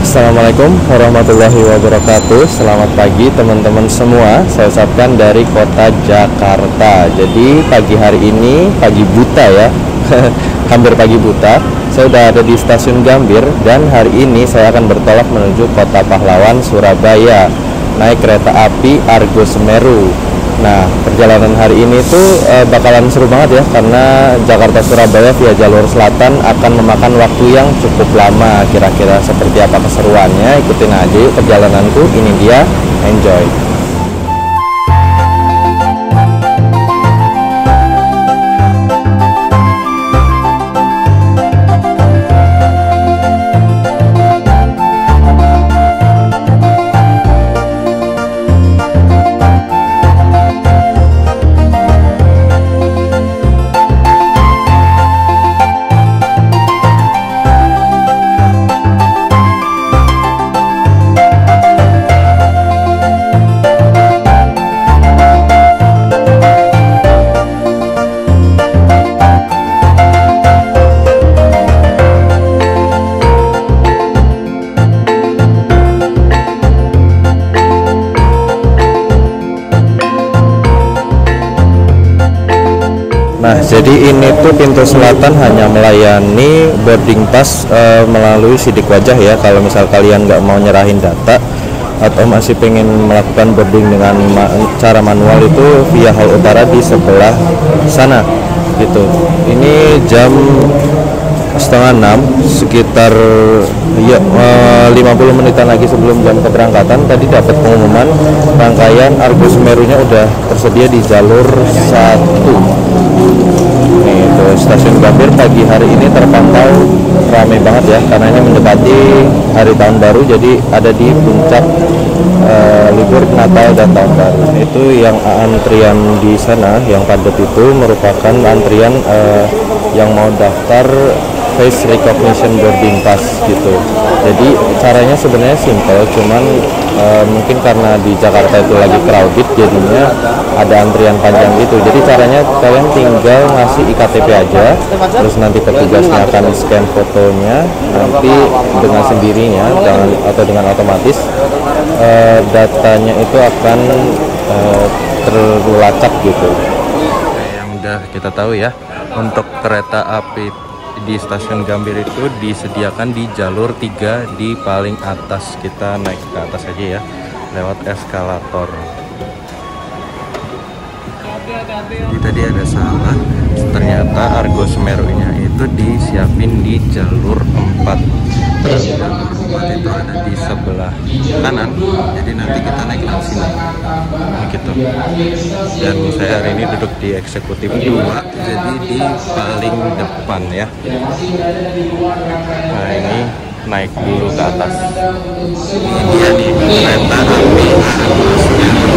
Assalamualaikum warahmatullahi wabarakatuh. Selamat pagi teman-teman semua. Saya ucapkan dari kota Jakarta. Jadi pagi hari ini pagi buta ya. Hampir pagi buta. Saya sudah ada di stasiun Gambir dan hari ini saya akan bertolak menuju Kota Pahlawan, Surabaya, naik kereta api Argo Semeru. Nah, perjalanan hari ini tuh bakalan seru banget ya, karena Jakarta Surabaya via jalur selatan akan memakan waktu yang cukup lama. Kira-kira seperti apa keseruannya? Ikutin aja yuk perjalananku. Ini dia, enjoy. Nah, jadi ini tuh pintu selatan hanya melayani boarding pass melalui sidik wajah ya. Kalau misal kalian nggak mau nyerahin data atau masih pengen melakukan boarding dengan cara manual, itu via hal utara di sebelah sana gitu. Ini jam 5:30, sekitar ya 50 menitan lagi sebelum jam keberangkatan. Tadi dapat pengumuman rangkaian Argo Semerunya udah tersedia di jalur 1. Itu stasiun Gambir pagi hari ini terpantau ramai banget ya, karena ini mendekati hari tahun baru, jadi ada di puncak libur Natal dan tahun baru. Itu yang antrian di sana yang padat itu merupakan antrian yang mau daftar face recognition boarding pass gitu. Jadi caranya sebenarnya simple, cuman mungkin karena di Jakarta itu lagi crowded, jadinya ada antrian panjang gitu. Jadi caranya kalian tinggal ngasih iktp aja, terus nanti petugasnya akan scan fotonya, nanti dengan sendirinya atau dengan otomatis datanya itu akan terlacak gitu. Yang udah kita tahu ya, untuk kereta api di stasiun Gambir itu disediakan di jalur 3 di paling atas. Kita naik ke atas aja ya, lewat eskalator. Jadi tadi ada salah, ternyata Argo Semerunya itu disiapin di jalur 4. Terus jalur 4 itu ada di sebelah kanan, jadi nanti kita naik ke sini gitu. Dan saya hari ini duduk di eksekutif 2, jadi di paling depan ya. Nah, ini naik dulu ke atas. Ini dia nih kereta api Argo Semeru.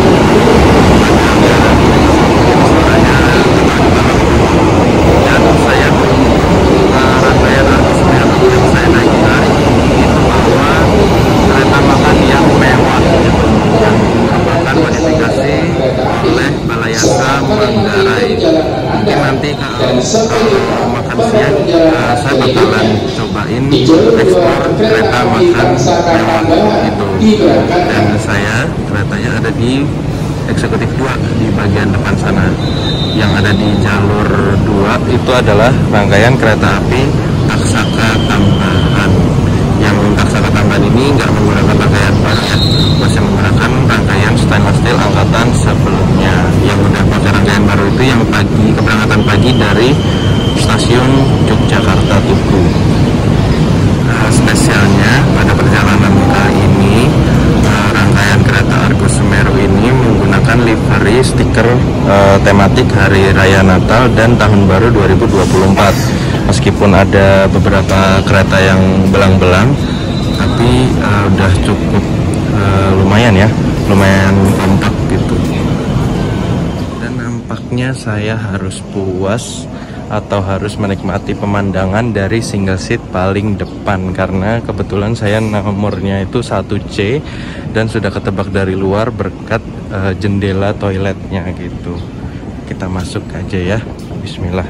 Dan saya rangkaian Argo Semeru yang saya naiki hari ini itu bahwa kereta makan yang mewah gitu, yang merupakan modifikasi oleh Balayasa Manggarai. Mungkin nanti kalau makan siang saya bakalan cobain eksplor kereta makan mewah itu. Dan saya keretanya ada di eksekutif 2 di bagian depan sana. Yang ada di jalur 2 itu adalah rangkaian kereta api Taksaka Tambahan. Yang Taksaka Tambahan ini nggak menggunakan rangkaian baru ya, masih menggunakan rangkaian stainless steel angkatan sebelumnya. Yang udah pakai rangkaian baru itu yang keberangkatan pagi dari stasiun Yogyakarta Tugu. Spesialnya pada perjalanan kali ini, rangkaian kereta Argo Semeru ini menggunakan livery stiker tematik Hari Raya Natal dan Tahun Baru 2024. Meskipun ada beberapa kereta yang belang-belang, tapi udah cukup lumayan ya, lumayan kompak gitu. Dan nampaknya saya harus puas atau harus menikmati pemandangan dari single seat paling depan, karena kebetulan saya nomornya itu 1C dan sudah ketebak dari luar berkat jendela toiletnya gitu. Kita masuk aja ya, bismillah.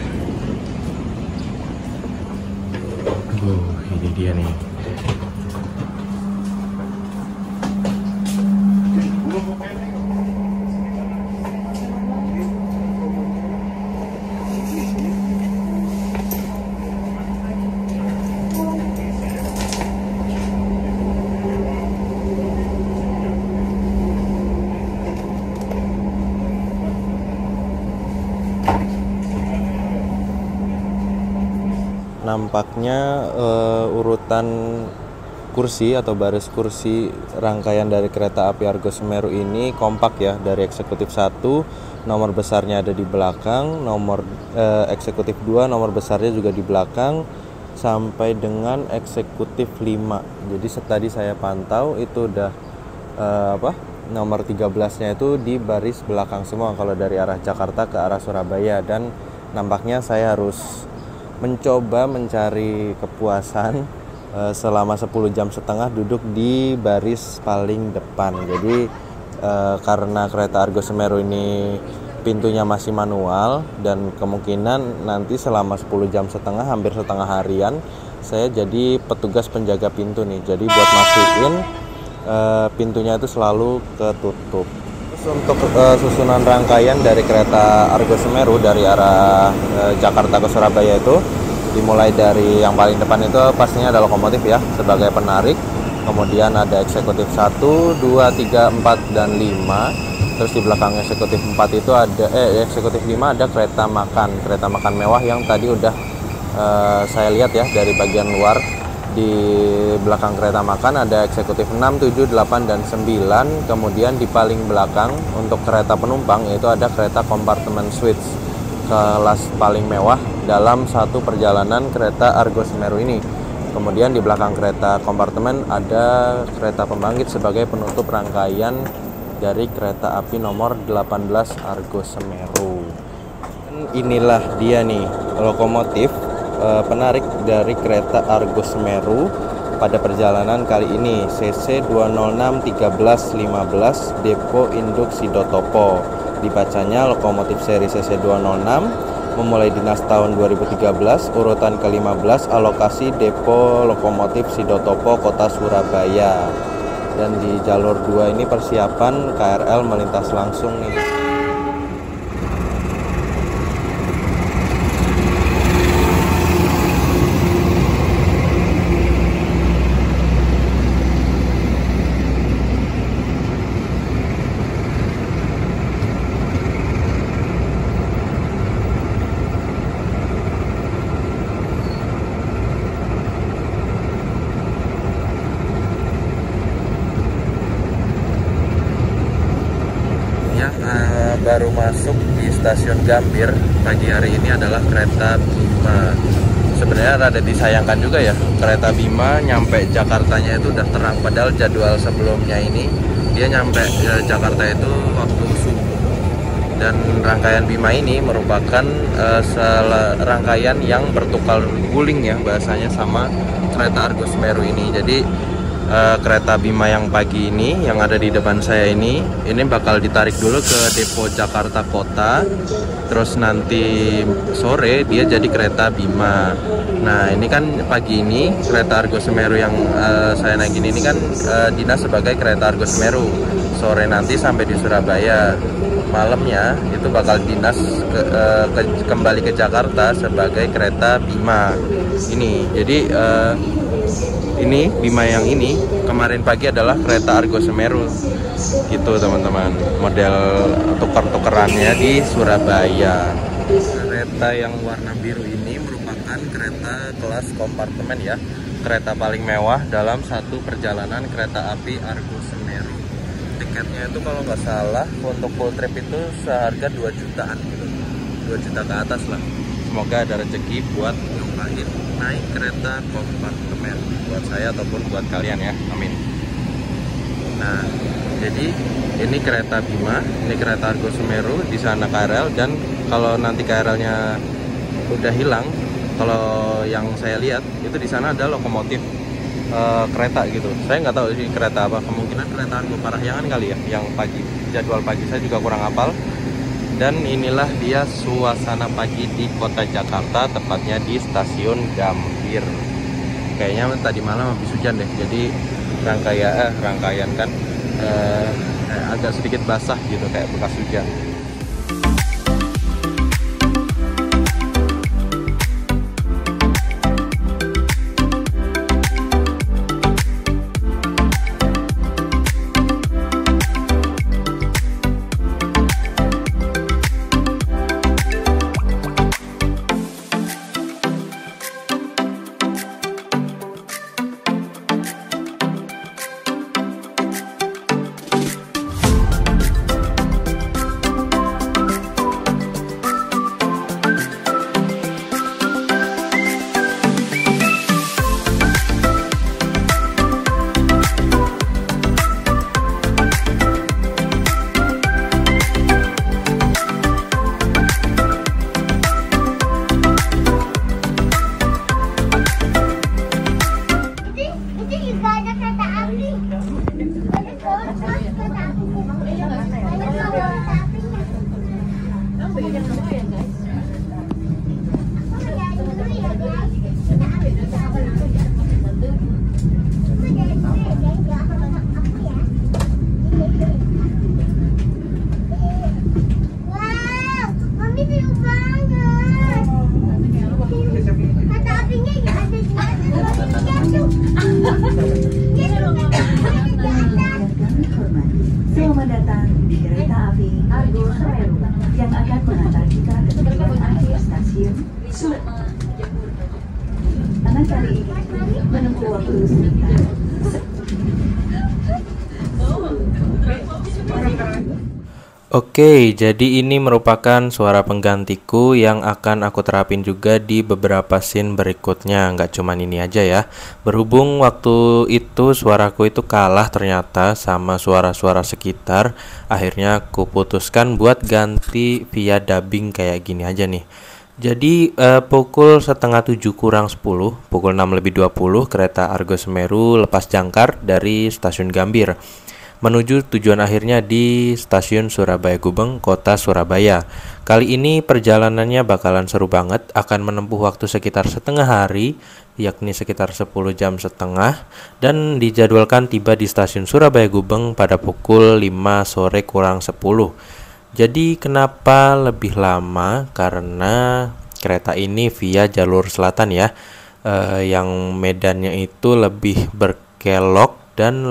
Ini dia nih. nampaknya urutan kursi atau baris kursi rangkaian dari kereta api Argo Semeru ini kompak ya, dari eksekutif 1 nomor besarnya ada di belakang, nomor eksekutif 2 nomor besarnya juga di belakang, sampai dengan eksekutif 5. Jadi tadi saya pantau itu udah nomor 13-nya itu di baris belakang semua kalau dari arah Jakarta ke arah Surabaya, dan nampaknya saya harus mencoba mencari kepuasan selama 10,5 jam duduk di baris paling depan. Jadi karena kereta Argo Semeru ini pintunya masih manual, dan kemungkinan nanti selama 10,5 jam hampir setengah harian saya jadi petugas penjaga pintu nih. Jadi buat mastiin pintunya itu selalu ketutup. Terus untuk susunan rangkaian dari kereta Argo Semeru dari arah Jakarta ke Surabaya itu dimulai dari yang paling depan itu pastinya ada lokomotif ya sebagai penarik, kemudian ada eksekutif 1, 2, 3, 4, dan 5. Terus di belakang eksekutif 4 itu ada eksekutif 5 ada kereta makan mewah yang tadi udah saya lihat ya dari bagian luar. Di belakang kereta makan ada eksekutif 6, 7, 8, dan 9. Kemudian di paling belakang untuk kereta penumpang itu ada kereta kompartemen suite kelas paling mewah dalam satu perjalanan kereta Argo Semeru ini. Kemudian di belakang kereta kompartemen ada kereta pembangkit sebagai penutup rangkaian dari kereta api nomor 18 Argo Semeru. Dan inilah dia nih lokomotif penarik dari kereta Argo Semeru pada perjalanan kali ini, CC 206 1315 Depo Induk Sidotopo. Dibacanya lokomotif seri CC 206, memulai dinas tahun 2013, urutan ke-15, alokasi Depo Lokomotif Sidotopo Kota Surabaya. Dan di jalur 2 ini persiapan KRL melintas langsung nih. Baru masuk di stasiun Gambir pagi hari ini adalah kereta Bima. Sebenarnya rada disayangkan juga ya, kereta Bima nyampe Jakartanya itu udah terang, padahal jadwal sebelumnya ini dia nyampe Jakarta itu waktu subuh. Dan rangkaian Bima ini merupakan rangkaian yang bertukar guling ya bahasanya sama kereta Argo Semeru ini. Jadi kereta Bima yang pagi ini yang ada di depan saya ini bakal ditarik dulu ke depo Jakarta Kota, terus nanti sore dia jadi kereta Bima. Nah ini kan pagi ini kereta Argo Semeru yang saya naikin ini kan dinas sebagai kereta Argo Semeru, sore nanti sampai di Surabaya, malamnya itu bakal dinas kembali ke Jakarta sebagai kereta Bima ini. Jadi ini Bima yang ini kemarin pagi adalah kereta Argo Semeru gitu teman-teman, model tuker-tukerannya di Surabaya. Kereta yang warna biru ini merupakan kereta kelas kompartemen ya, kereta paling mewah dalam satu perjalanan kereta api Argo Semeru. Tiketnya itu kalau nggak salah untuk full trip itu seharga 2 jutaan gitu, 2 juta ke atas lah. Semoga ada rezeki buat nyobain naik kereta kompartemen buat saya ataupun buat kalian ya, amin. Nah jadi ini kereta Bima, ini kereta Argo Semeru, di sana KRL. Dan kalau nanti KRL-nya udah hilang, kalau yang saya lihat itu di sana ada lokomotif kereta gitu. Saya nggak tahu sih kereta apa, kemungkinan kereta Argo Parahyangan kali ya, yang pagi. Jadwal pagi saya juga kurang hafal. Dan inilah dia suasana pagi di kota Jakarta, tepatnya di stasiun Gambir. Kayaknya tadi malam habis hujan deh, jadi rangkaian kan agak sedikit basah gitu, kayak bekas hujan. Oke, jadi ini merupakan suara penggantiku yang akan aku terapin juga di beberapa scene berikutnya. Nggak cuman ini aja ya. Berhubung waktu itu suaraku itu kalah ternyata sama suara-suara sekitar, akhirnya aku putuskan buat ganti via dubbing kayak gini aja nih. Jadi pukul setengah 7 kurang 10, pukul 6 lebih 20, kereta Argo Semeru lepas jangkar dari stasiun Gambir menuju tujuan akhirnya di stasiun Surabaya Gubeng, kota Surabaya. Kali ini perjalanannya bakalan seru banget, akan menempuh waktu sekitar setengah hari, yakni sekitar 10 jam setengah, dan dijadwalkan tiba di stasiun Surabaya Gubeng pada pukul 5 sore kurang 10. Jadi kenapa lebih lama? Karena kereta ini via jalur selatan ya, yang medannya itu lebih berkelok dan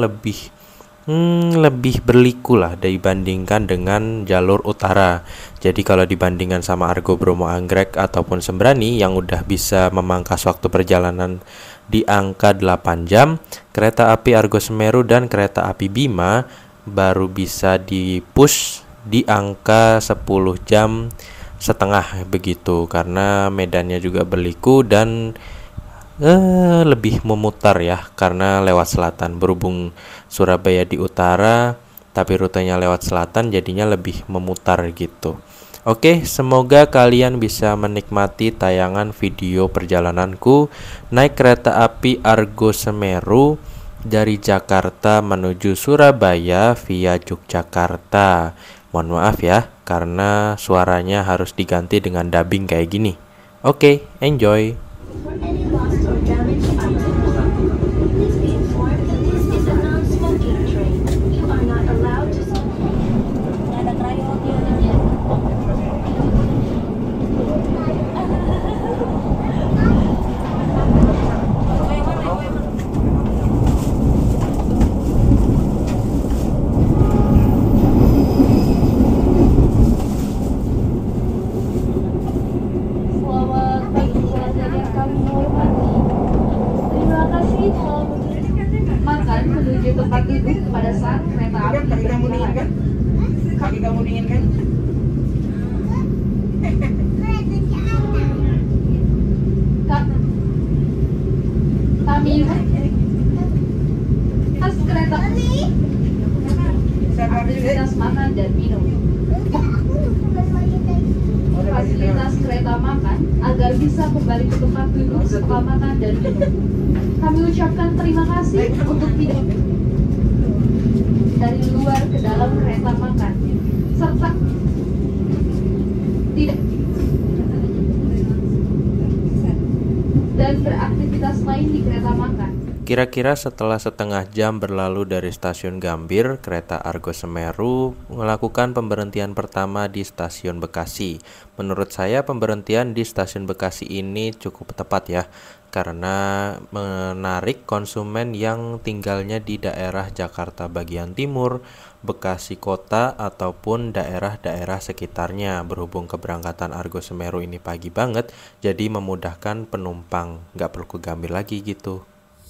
lebih berliku lah dibandingkan dengan jalur utara. Jadi kalau dibandingkan sama Argo Bromo Anggrek ataupun Sembrani yang udah bisa memangkas waktu perjalanan di angka 8 jam, kereta api Argo Semeru dan kereta api Bima baru bisa di-push di angka 10 jam setengah begitu, karena medannya juga berliku dan lebih memutar ya, karena lewat selatan. Berhubung Surabaya di utara tapi rutenya lewat selatan, jadinya lebih memutar gitu. Oke, semoga kalian bisa menikmati tayangan video perjalananku naik kereta api Argo Semeru dari Jakarta menuju Surabaya via Yogyakarta. Mohon maaf ya, karena suaranya harus diganti dengan dubbing kayak gini. Oke, enjoy. For any lost or damaged item, please be informed that this is a non-smoking train. You are not allowed to smoke. Ada trayonnya. Selamat pagi pelajar yang kami hormati. Terima kasih telah makan menuju tempat duduk pada saat kereta api berjalan. Kaki kamu dingin kan? Kami tas kereta fasilitas makan dan minum. Fasilitas kereta makan agar bisa kembali ke tempat duduk setelah makan dan minum. Kami ucapkan terima kasih untuk tidak dari luar ke dalam kereta makan, serta tidak dan beraktivitas lain di kereta makan. Kira-kira setelah setengah jam berlalu dari stasiun Gambir, kereta Argo Semeru melakukan pemberhentian pertama di stasiun Bekasi. Menurut saya pemberhentian di stasiun Bekasi ini cukup tepat ya, karena menarik konsumen yang tinggalnya di daerah Jakarta bagian timur, Bekasi kota, ataupun daerah-daerah sekitarnya. Berhubung keberangkatan Argo Semeru ini pagi banget, jadi memudahkan penumpang, nggak perlu ke Gambir lagi gitu.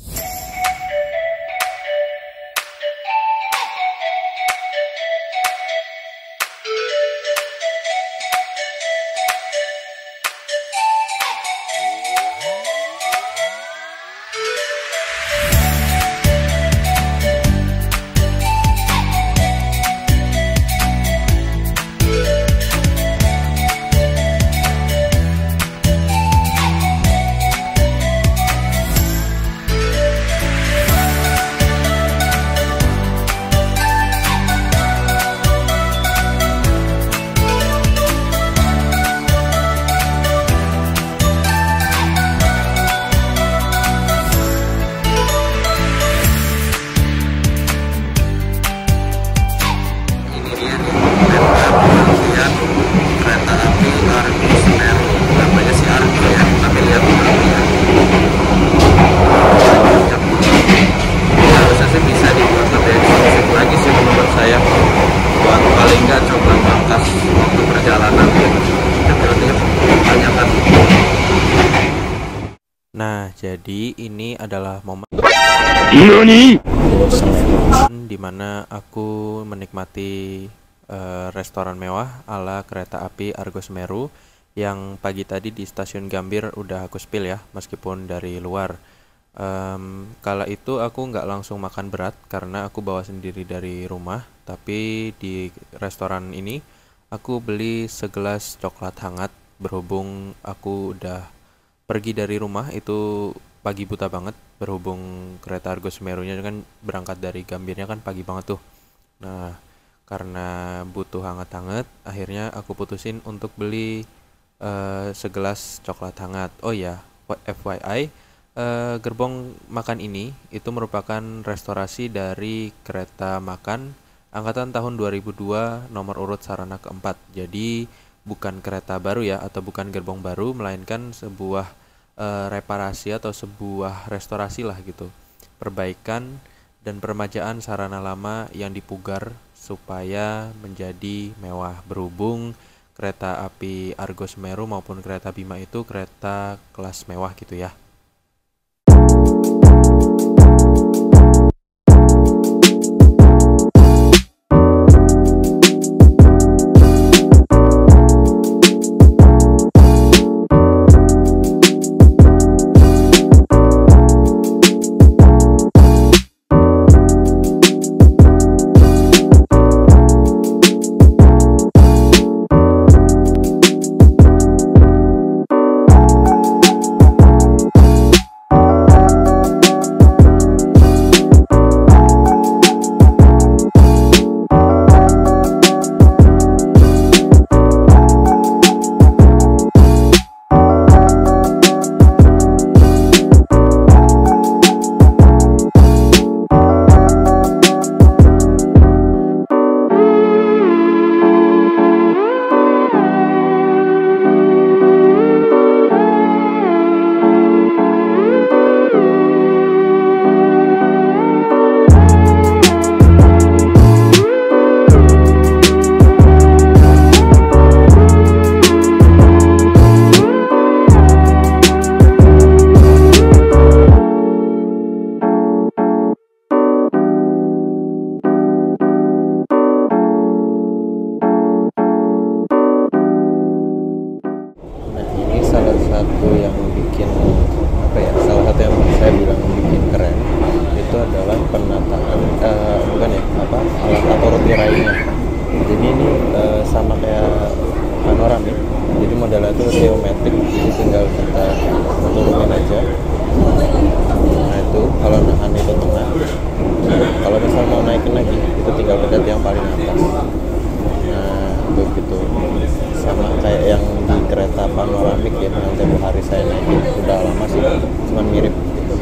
Nah, jadi ini adalah momen dimana aku menikmati restoran mewah ala kereta api Argo Semeru yang pagi tadi di stasiun Gambir udah aku spill ya, meskipun dari luar. Kala itu aku nggak langsung makan berat karena aku bawa sendiri dari rumah, tapi di restoran ini aku beli segelas coklat hangat berhubung aku udah pergi dari rumah itu pagi buta banget, berhubung kereta Argo Semerunya kan berangkat dari Gambirnya kan pagi banget tuh. Nah, karena butuh hangat-hangat, akhirnya aku putusin untuk beli segelas coklat hangat. Oh ya, FYI, gerbong makan ini itu merupakan restorasi dari kereta makan angkatan tahun 2002 nomor urut sarana keempat. Jadi bukan kereta baru ya, atau bukan gerbong baru, melainkan sebuah reparasi atau sebuah restorasi lah gitu, perbaikan dan peremajaan sarana lama yang dipugar supaya menjadi mewah, berhubung kereta api Argo Semeru maupun kereta Bima itu kereta kelas mewah gitu ya. Saya bilang bikin keren itu adalah penataan alat atau roti rainya. Jadi ini sama kayak panoramik, jadi modelnya itu geometrik, jadi tinggal kita turunin aja. Nah itu kalau nahan itu tengah, kalau misal mau naikin lagi itu tinggal pencet yang paling atas. Nah itu gitu, sama kayak yang di kereta panoramik ya, yang tempo hari saya naikin, udah lama sih, cuman mirip gitu.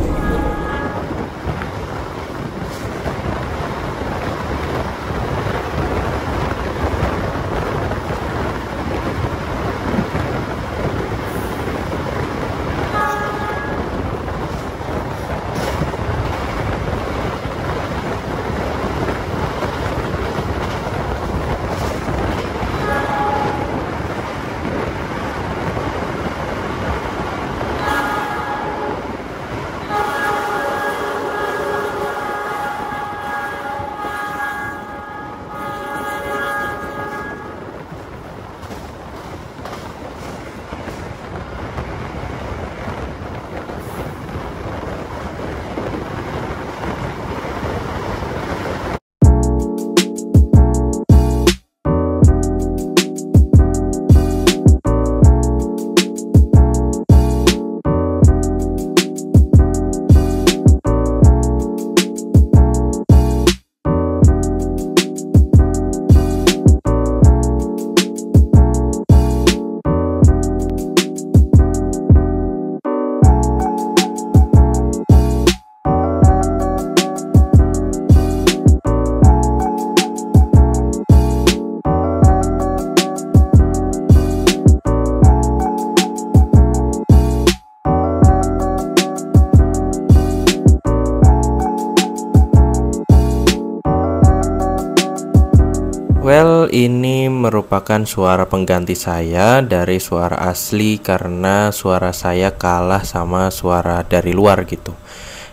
Well, ini merupakan suara pengganti saya dari suara asli karena suara saya kalah sama suara dari luar gitu.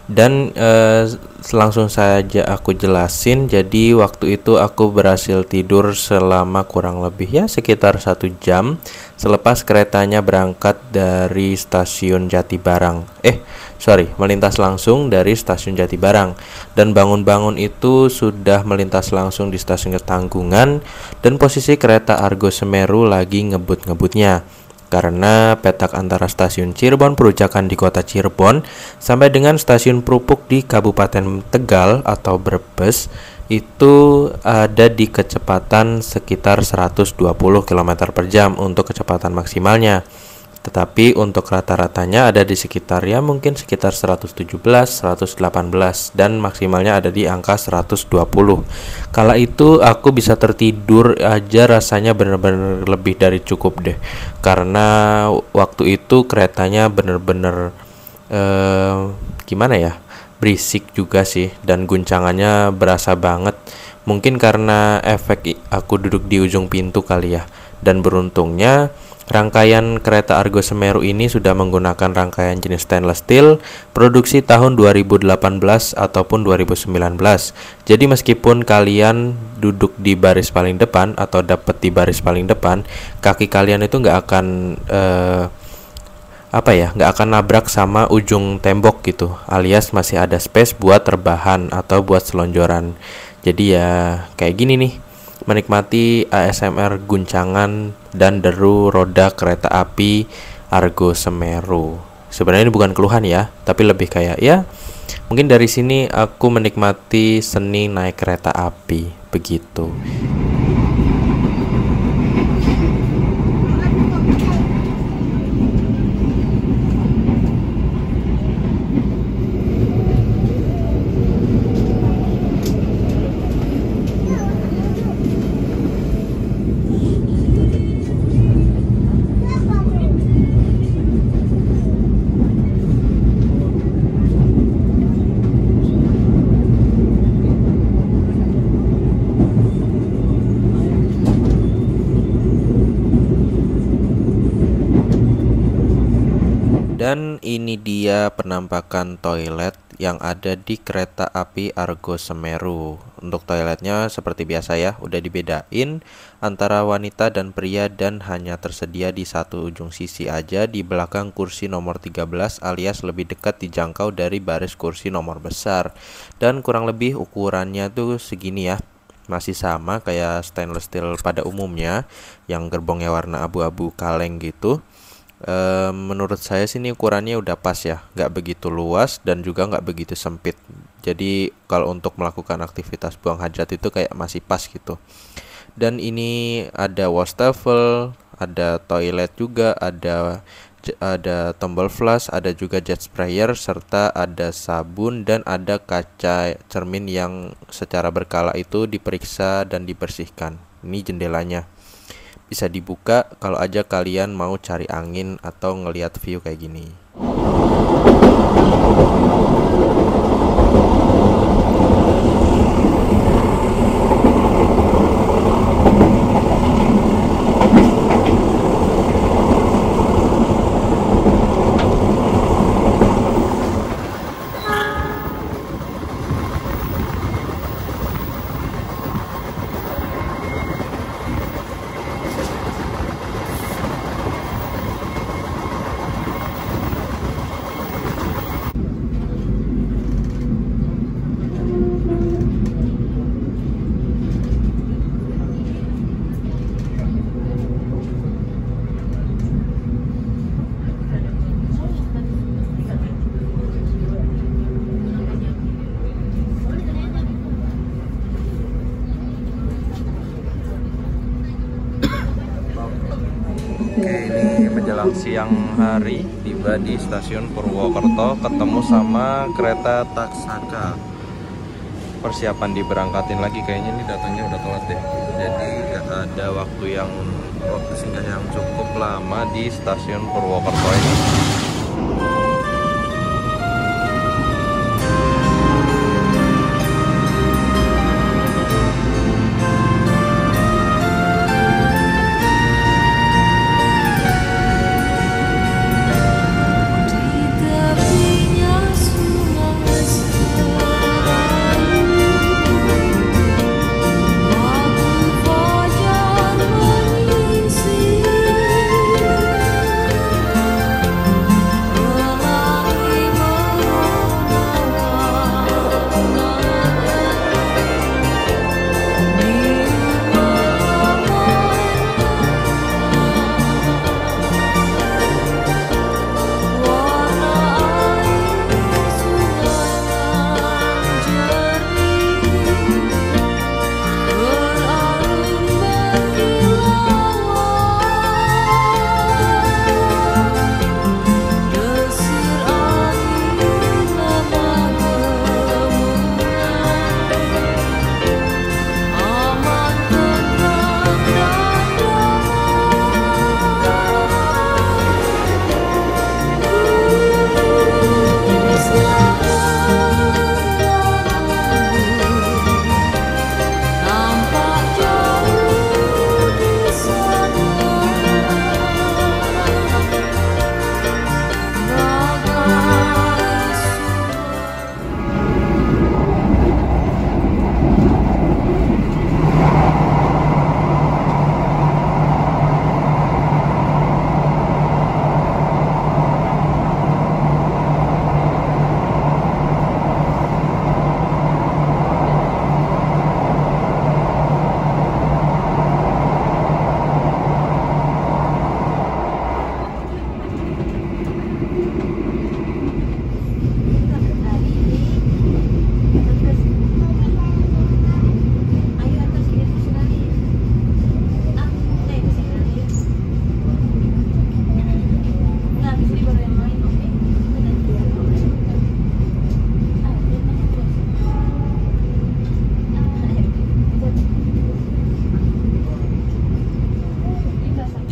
Dan langsung saja aku jelasin. Jadi waktu itu aku berhasil tidur selama kurang lebih ya sekitar 1 jam selepas keretanya berangkat dari stasiun Jatibarang. Melintas langsung dari stasiun Jatibarang. Dan bangun-bangun itu sudah melintas langsung di stasiun Ketanggungan, dan posisi kereta Argo Semeru lagi ngebut-ngebutnya. Karena petak antara stasiun Cirebon Perujakan di kota Cirebon sampai dengan stasiun Prupuk di Kabupaten Tegal atau Brebes itu ada di kecepatan sekitar 120 km per jam untuk kecepatan maksimalnya. Tetapi untuk rata-ratanya ada di sekitar mungkin sekitar 117, 118 dan maksimalnya ada di angka 120. Kala itu aku bisa tertidur aja rasanya bener-bener lebih dari cukup deh. Karena waktu itu keretanya bener-bener gimana ya? Berisik juga sih dan guncangannya berasa banget. Mungkin karena efek aku duduk di ujung pintu kali ya. Dan beruntungnya rangkaian kereta Argo Semeru ini sudah menggunakan rangkaian jenis stainless steel produksi tahun 2018 ataupun 2019. Jadi meskipun kalian duduk di baris paling depan atau dapat di baris paling depan, kaki kalian itu nggak akan nggak akan nabrak sama ujung tembok gitu, alias masih ada space buat rebahan atau buat selonjoran. Jadi ya kayak gini nih, menikmati ASMR guncangan dan deru roda kereta api Argo Semeru. Sebenarnya ini bukan keluhan ya, tapi lebih kayak ya mungkin dari sini aku menikmati seni naik kereta api begitu. Dan ini dia penampakan toilet yang ada di kereta api Argo Semeru. Untuk toiletnya seperti biasa ya, udah dibedain antara wanita dan pria dan hanya tersedia di satu ujung sisi aja di belakang kursi nomor 13 alias lebih dekat dijangkau dari baris kursi nomor besar. Dan kurang lebih ukurannya tuh segini ya. Masih sama kayak stainless steel pada umumnya yang gerbongnya warna abu-abu kaleng gitu. Menurut saya sih ini ukurannya udah pas ya, nggak begitu luas dan juga nggak begitu sempit. Jadi kalau untuk melakukan aktivitas buang hajat itu kayak masih pas gitu. Dan ini ada wastafel, ada toilet juga, ada tombol flush, ada juga jet sprayer, serta ada sabun dan ada kaca cermin yang secara berkala itu diperiksa dan dibersihkan. Ini jendelanya. Bisa dibuka kalau aja kalian mau cari angin atau ngelihat view kayak gini. Ini menjelang siang hari, tiba di stasiun Purwokerto, ketemu sama kereta Taksaka. Persiapan diberangkatin lagi, kayaknya ini datangnya udah telat deh. Jadi ada waktu singgah yang cukup lama di stasiun Purwokerto ini.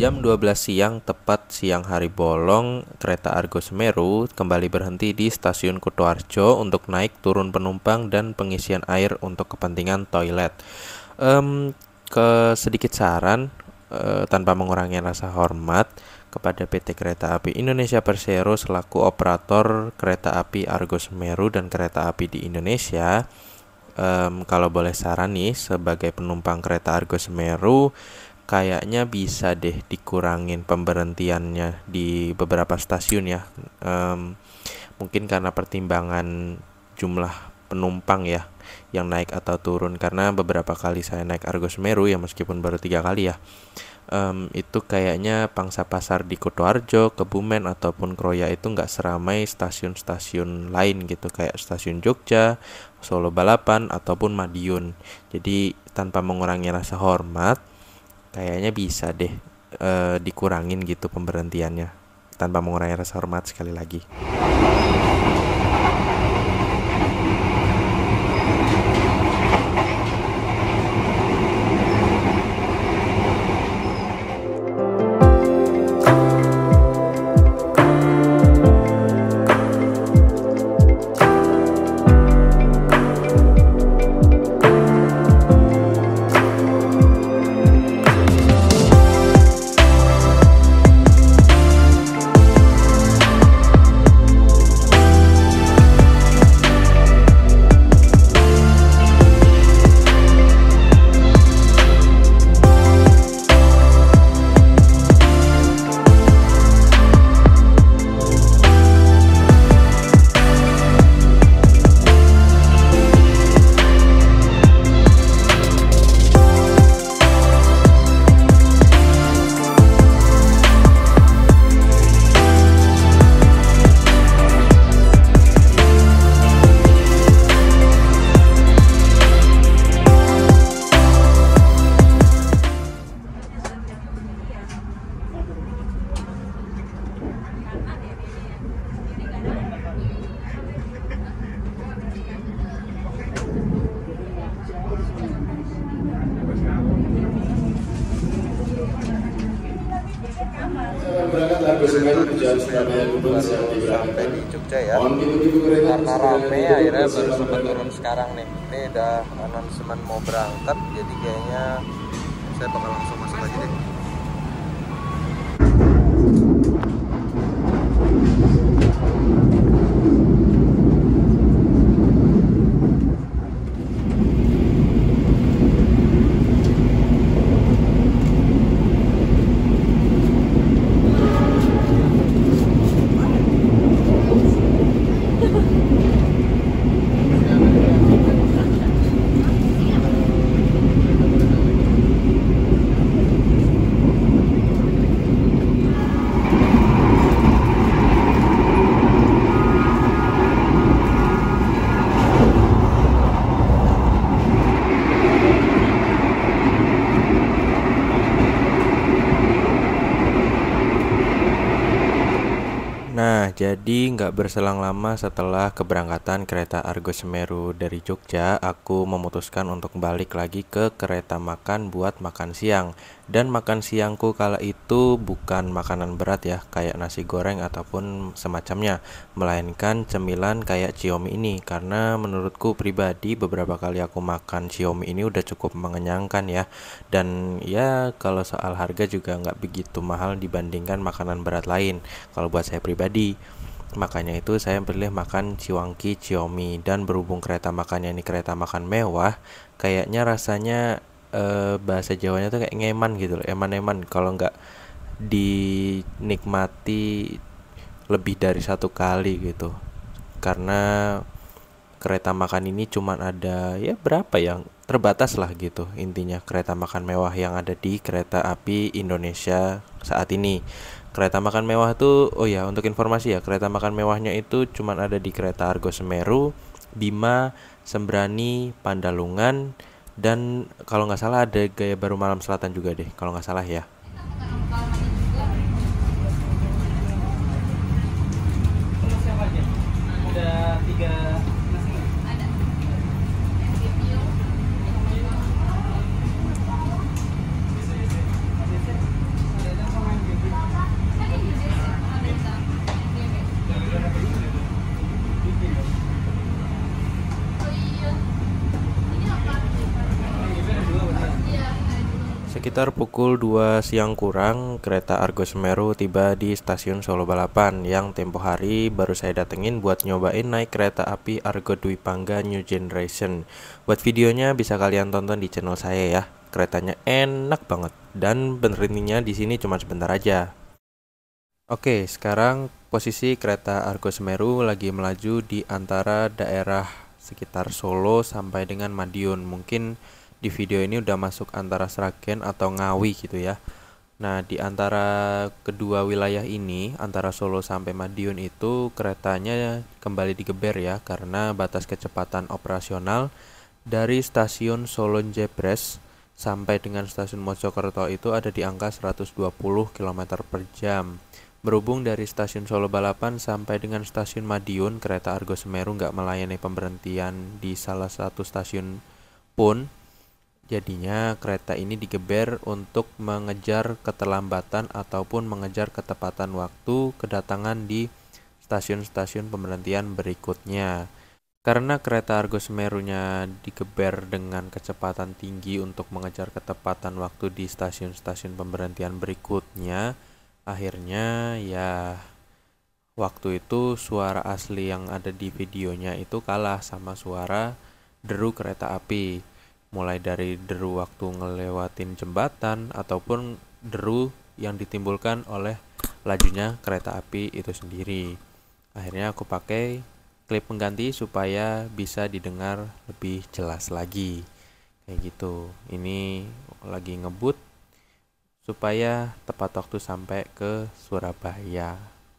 Jam 12 siang, tepat siang hari bolong, kereta Argo Semeru kembali berhenti di stasiun Kutoarjo untuk naik turun penumpang dan pengisian air untuk kepentingan toilet. Sedikit saran, tanpa mengurangi rasa hormat kepada PT Kereta Api Indonesia Persero selaku operator kereta api Argo Semeru dan kereta api di Indonesia. Kalau boleh saran nih, sebagai penumpang kereta Argo Semeru, kayaknya bisa deh dikurangin pemberhentiannya di beberapa stasiun ya. Mungkin karena pertimbangan jumlah penumpang ya yang naik atau turun, karena beberapa kali saya naik Argo Semeru ya, meskipun baru 3 kali ya, itu kayaknya pangsa pasar di Kutoarjo, Kebumen ataupun Kroya itu nggak seramai stasiun-stasiun lain gitu, kayak stasiun Jogja, Solo Balapan ataupun Madiun. Jadi tanpa mengurangi rasa hormat, kayaknya bisa deh dikurangin gitu pemberhentiannya, tanpa mengurangi rasa hormat sekali lagi. Berangkat Argo Semeru tujuan Surabaya Gubeng siang Sampai di Jogja ya, Mohon tiba-tiba kereta karena rame akhirnya baru sempat turun sekarang nih. Ini udah announcement mau berangkat, jadi kayaknya saya bakal langsung masuk aja deh. Nah, jadi nggak berselang lama setelah keberangkatan kereta Argo Semeru dari Jogja, aku memutuskan untuk balik lagi ke kereta makan buat makan siang. Dan makan siangku kala itu bukan makanan berat ya, kayak nasi goreng ataupun semacamnya, melainkan cemilan kayak Xiaomi ini. Karena menurutku pribadi, beberapa kali aku makan Xiaomi ini udah cukup mengenyangkan ya. Dan ya, kalau soal harga juga nggak begitu mahal dibandingkan makanan berat lain kalau buat saya pribadi. Makanya itu saya pilih makan Ciwangki Xiaomi. Dan berhubung kereta makannya ini kereta makan mewah, kayaknya rasanya bahasa Jawanya tuh kayak ngeman gitu loh, eman-eman kalau nggak dinikmati lebih dari 1 kali gitu. Karena kereta makan ini cuman ada ya berapa yang terbatas lah gitu, intinya kereta makan mewah yang ada di kereta api Indonesia saat ini. Kereta makan mewah tuh, oh ya untuk informasi ya, kereta makan mewahnya itu cuman ada di kereta Argo Semeru, Bima, Sembrani, Pandalungan, dan kalau nggak salah ada Gaya Baru Malam Selatan juga deh, kalau nggak salah ya. Ada 3 ada. Sekitar pukul 2 siang kurang, kereta Argo Semeru tiba di stasiun Solo Balapan yang tempo hari baru saya datengin buat nyobain naik kereta api Argo Dwi Pangga New Generation. Buat videonya bisa kalian tonton di channel saya ya. Keretanya enak banget dan berhentinya di sini cuma sebentar aja. Oke, sekarang posisi kereta Argo Semeru lagi melaju di antara daerah sekitar Solo sampai dengan Madiun. Mungkin di video ini udah masuk antara Sragen atau Ngawi gitu ya. Nah, di antara kedua wilayah ini, antara Solo sampai Madiun itu keretanya kembali digeber ya, karena batas kecepatan operasional dari stasiun Solo Jebres sampai dengan stasiun Mojokerto itu ada di angka 120 km per jam. Berhubung dari stasiun Solo Balapan sampai dengan stasiun Madiun, kereta Argo Semeru nggak melayani pemberhentian di salah satu stasiun pun. Jadinya kereta ini digeber untuk mengejar keterlambatan ataupun mengejar ketepatan waktu kedatangan di stasiun-stasiun pemberhentian berikutnya. Karena kereta Argo Semerunya digeber dengan kecepatan tinggi untuk mengejar ketepatan waktu di stasiun-stasiun pemberhentian berikutnya, akhirnya ya waktu itu suara asli yang ada di videonya itu kalah sama suara deru kereta api. Mulai dari deru waktu ngelewatin jembatan ataupun deru yang ditimbulkan oleh lajunya kereta api itu sendiri. Akhirnya aku pakai klip pengganti supaya bisa didengar lebih jelas lagi. Kayak gitu. Ini lagi ngebut supaya tepat waktu sampai ke Surabaya.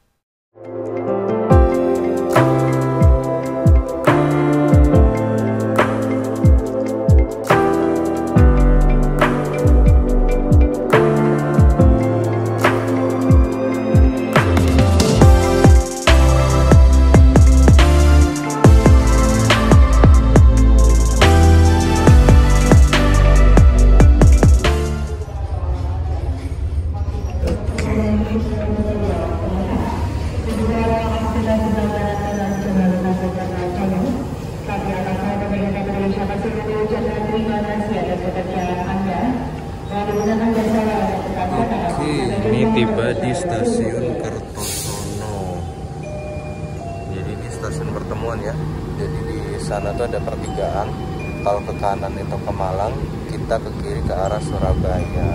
Oke, ini tiba di stasiun Kertosono. Jadi ini stasiun pertemuan ya. Jadi di sana tuh ada pertigaan. Kalau ke kanan itu ke Malang, kita ke kiri ke arah Surabaya.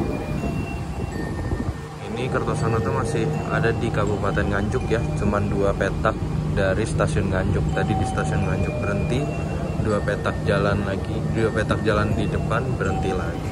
Ini Kertosono tuh masih ada di Kabupaten Nganjuk ya. Cuman 2 petak dari stasiun Nganjuk. Tadi di stasiun Nganjuk berhenti, 2 petak jalan lagi, 2 petak jalan di depan berhenti lagi.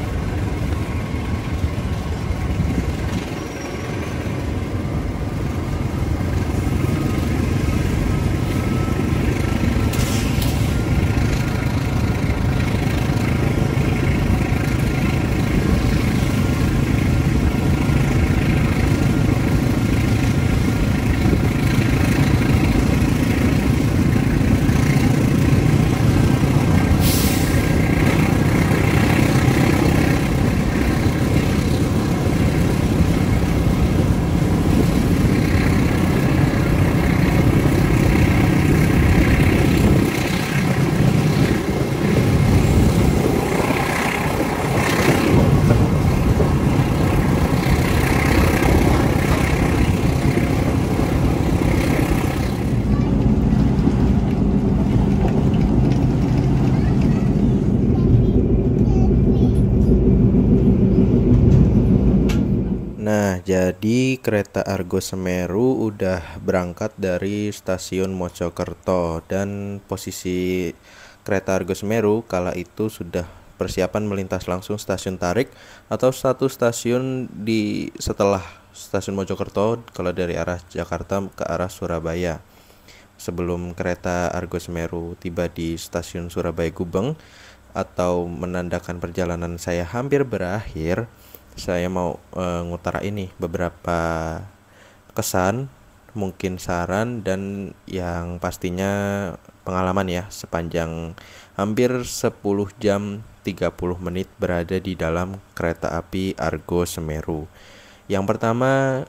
Nah, jadi kereta Argo Semeru udah berangkat dari stasiun Mojokerto dan posisi kereta Argo Semeru kala itu sudah persiapan melintas langsung stasiun Tarik atau satu stasiun di setelah stasiun Mojokerto kalau dari arah Jakarta ke arah Surabaya. Sebelum kereta Argo Semeru tiba di stasiun Surabaya Gubeng atau menandakan perjalanan saya hampir berakhir, saya mau ngutara ini beberapa kesan, mungkin saran dan yang pastinya pengalaman ya sepanjang hampir 10 jam 30 menit berada di dalam kereta api Argo Semeru. Yang pertama,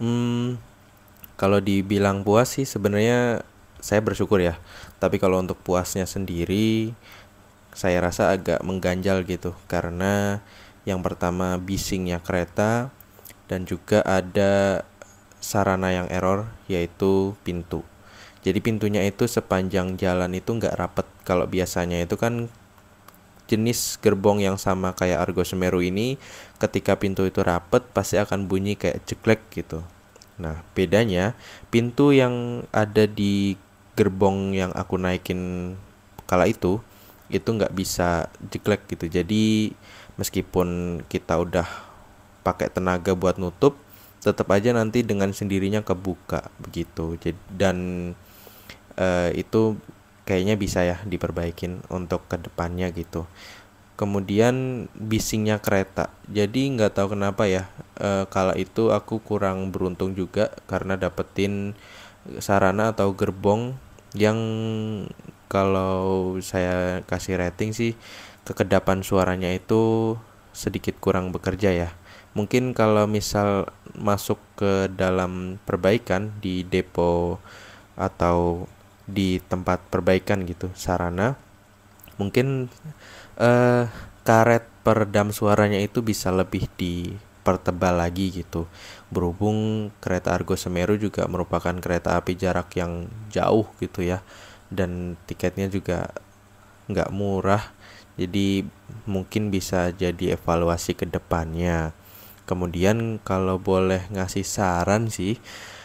kalau dibilang puas sih sebenarnya saya bersyukur ya. Tapi kalau untuk puasnya sendiri saya rasa agak mengganjal gitu karena Yang pertama bisingnya kereta, dan juga ada sarana yang error, yaitu pintu. Jadi pintunya itu sepanjang jalan itu nggak rapet. Kalau biasanya itu kan jenis gerbong yang sama kayak Argo Semeru ini, ketika pintu itu rapet pasti akan bunyi kayak jeklek gitu. Nah, bedanya pintu yang ada di gerbong yang aku naikin kala itu nggak bisa jeklek gitu. Jadi meskipun kita udah pakai tenaga buat nutup, tetap aja nanti dengan sendirinya kebuka begitu. Dan itu kayaknya bisa ya diperbaikin untuk kedepannya gitu. Kemudian bisingnya kereta, jadi nggak tahu kenapa ya, kala itu aku kurang beruntung juga karena dapetin sarana atau gerbong yang kalau saya kasih rating sih, kekedapan suaranya itu sedikit kurang bekerja ya. Mungkin kalau misal masuk ke dalam perbaikan di depo atau di tempat perbaikan gitu sarana, mungkin karet peredam suaranya itu bisa lebih dipertebal lagi gitu. Berhubung kereta Argo Semeru juga merupakan kereta api jarak yang jauh gitu ya, dan tiketnya juga nggak murah, jadi mungkin bisa jadi evaluasi ke depannya. Kemudian kalau boleh ngasih saran sih,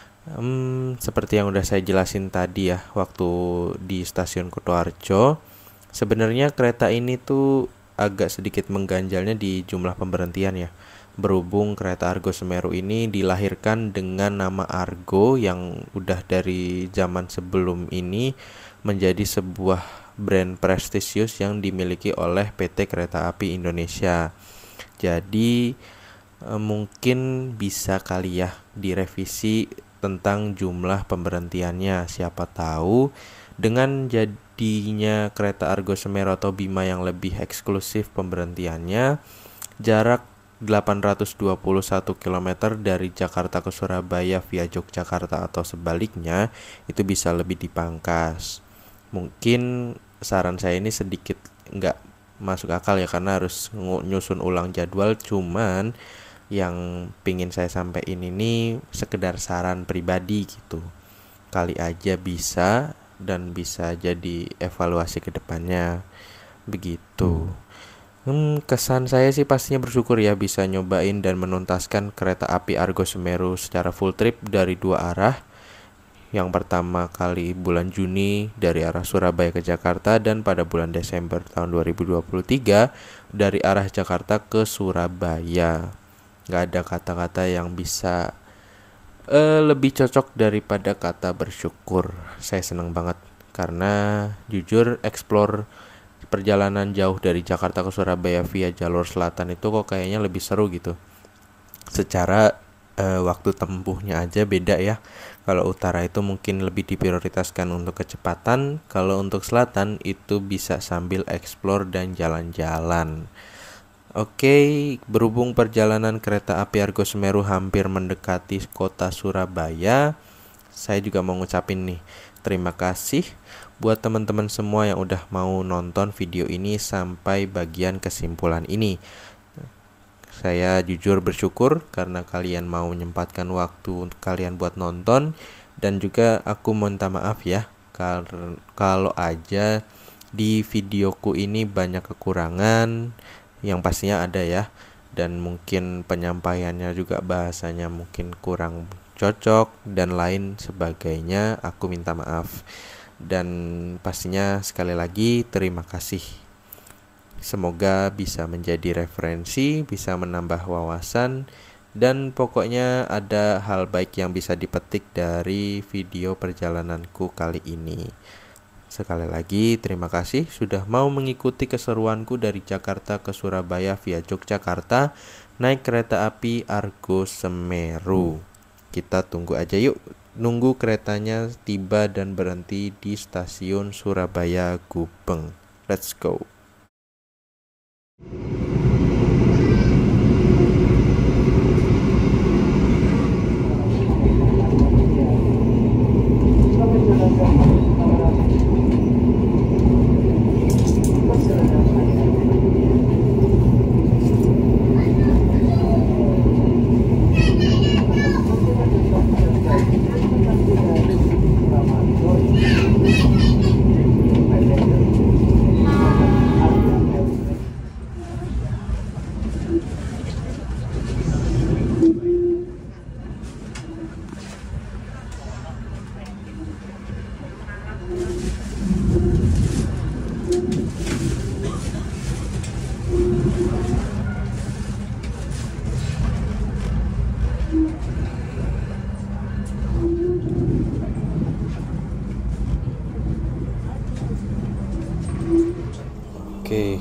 seperti yang udah saya jelasin tadi ya waktu di stasiun Kutoarjo, sebenarnya kereta ini tuh agak sedikit mengganjalnya di jumlah pemberhentian ya. Berhubung kereta Argo Semeru ini dilahirkan dengan nama Argo yang udah dari zaman sebelum ini menjadi sebuah brand prestisius yang dimiliki oleh PT Kereta Api Indonesia. Jadi mungkin bisa kali ya direvisi tentang jumlah pemberhentiannya. Siapa tahu dengan jadinya kereta Argo Semeru atau Bima yang lebih eksklusif pemberhentiannya, jarak 821 km dari Jakarta ke Surabaya via Yogyakarta atau sebaliknya itu bisa lebih dipangkas. Mungkin saran saya ini sedikit nggak masuk akal ya, karena harus nyusun ulang jadwal. Cuman yang pingin saya sampaikan ini sekedar saran pribadi gitu. Kali aja bisa dan bisa jadi evaluasi ke depannya begitu. Kesan saya sih pastinya bersyukur ya bisa nyobain dan menuntaskan kereta api Argo Semeru secara full trip dari 2 arah. Yang pertama kali bulan Juni dari arah Surabaya ke Jakarta, dan pada bulan Desember tahun 2023 dari arah Jakarta ke Surabaya. Gak ada kata-kata yang bisa lebih cocok daripada kata bersyukur. Saya senang banget karena jujur explore perjalanan jauh dari Jakarta ke Surabaya via jalur selatan itu kok kayaknya lebih seru gitu. Secara waktu tempuhnya aja beda ya. Kalau utara itu mungkin lebih diprioritaskan untuk kecepatan, kalau untuk selatan itu bisa sambil explore dan jalan-jalan. Oke, berhubung perjalanan kereta api Argo Semeru hampir mendekati kota Surabaya, saya juga mau ngucapin nih terima kasih buat teman-teman semua yang udah mau nonton video ini sampai bagian kesimpulan ini. Saya jujur bersyukur karena kalian mau menyempatkan waktu untuk kalian buat nonton, dan juga aku minta maaf ya kalau aja di videoku ini banyak kekurangan, yang pastinya ada ya, dan mungkin penyampaiannya juga bahasanya mungkin kurang cocok dan lain sebagainya. Aku minta maaf, dan pastinya sekali lagi terima kasih. Semoga bisa menjadi referensi, bisa menambah wawasan, dan pokoknya ada hal baik yang bisa dipetik dari video perjalananku kali ini. Sekali lagi terima kasih sudah mau mengikuti keseruanku dari Jakarta ke Surabaya via Yogyakarta naik kereta api Argo Semeru. Kita tunggu aja yuk, nunggu keretanya tiba dan berhenti di stasiun Surabaya Gubeng. Let's go.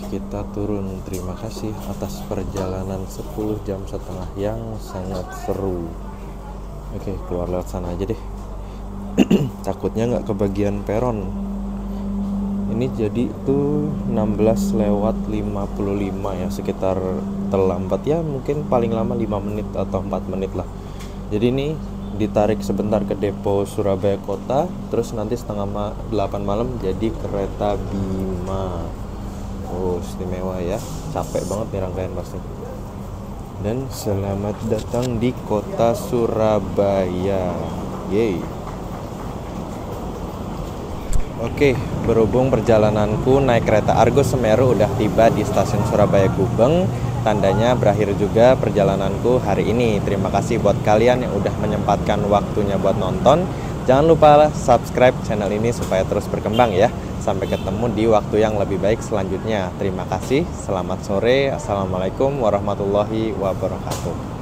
kita turun. Terima kasih atas perjalanan 10 jam setengah yang sangat seru. Oke, keluar lewat sana aja deh. Takutnya nggak kebagian peron. Ini jadi tuh 16 lewat 55 ya, sekitar terlambat ya, mungkin paling lama 5 menit atau 4 menit lah. Jadi ini ditarik sebentar ke depo Surabaya Kota, terus nanti setengah 8 malam jadi kereta Bima. Oh, istimewa ya, capek banget nih rangkaian pasti. Dan selamat datang di kota Surabaya. Yeay. Oke, berhubung perjalananku naik kereta Argo Semeru udah tiba di stasiun Surabaya Gubeng, tandanya berakhir juga perjalananku hari ini. Terima kasih buat kalian yang udah menyempatkan waktunya buat nonton. Jangan lupa subscribe channel ini supaya terus berkembang ya. Sampai ketemu di waktu yang lebih baik selanjutnya. Terima kasih, selamat sore. Assalamualaikum warahmatullahi wabarakatuh.